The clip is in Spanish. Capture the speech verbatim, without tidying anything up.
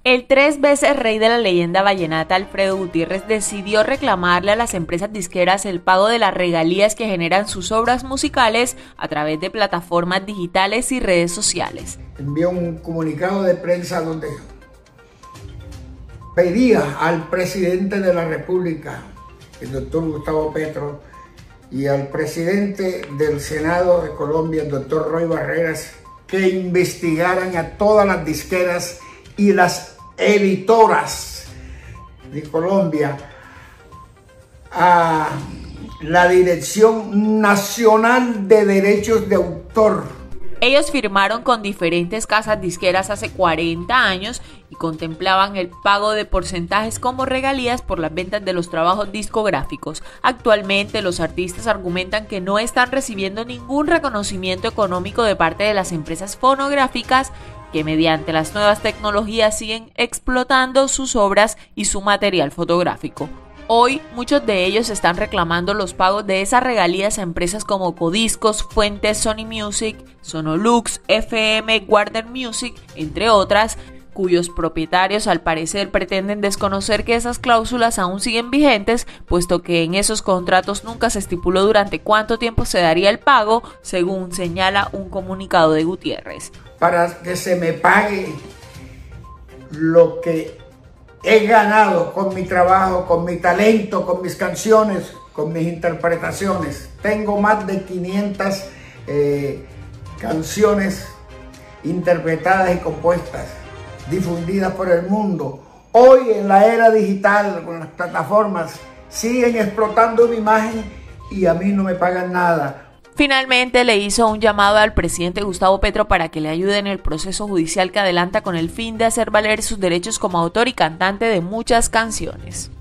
El tres veces rey de la leyenda vallenata Alfredo Gutiérrez decidió reclamarle a las empresas disqueras el pago de las regalías que generan sus obras musicales a través de plataformas digitales y redes sociales. Envió un comunicado de prensa donde pedía al presidente de la República, el doctor Gustavo Petro, y al presidente del Senado de Colombia, el doctor Roy Barreras, que investigaran a todas las disqueras y las editoras de Colombia a la Dirección Nacional de Derechos de Autor. Ellos firmaron con diferentes casas disqueras hace cuarenta años y contemplaban el pago de porcentajes como regalías por las ventas de los trabajos discográficos. Actualmente los artistas argumentan que no están recibiendo ningún reconocimiento económico de parte de las empresas fonográficas que mediante las nuevas tecnologías siguen explotando sus obras y su material fotográfico. Hoy, muchos de ellos están reclamando los pagos de esas regalías a empresas como Codiscos, Fuentes, Sony Music, Sonolux, F M, Warner Music, entre otras, cuyos propietarios al parecer pretenden desconocer que esas cláusulas aún siguen vigentes, puesto que en esos contratos nunca se estipuló durante cuánto tiempo se daría el pago, según señala un comunicado de Gutiérrez. Para que se me pague lo que he ganado con mi trabajo, con mi talento, con mis canciones, con mis interpretaciones. Tengo más de quinientas eh, canciones interpretadas y compuestas, difundidas por el mundo. Hoy en la era digital, con las plataformas, siguen explotando mi imagen y a mí no me pagan nada. Finalmente le hizo un llamado al presidente Gustavo Petro para que le ayude en el proceso judicial que adelanta con el fin de hacer valer sus derechos como autor y cantante de muchas canciones.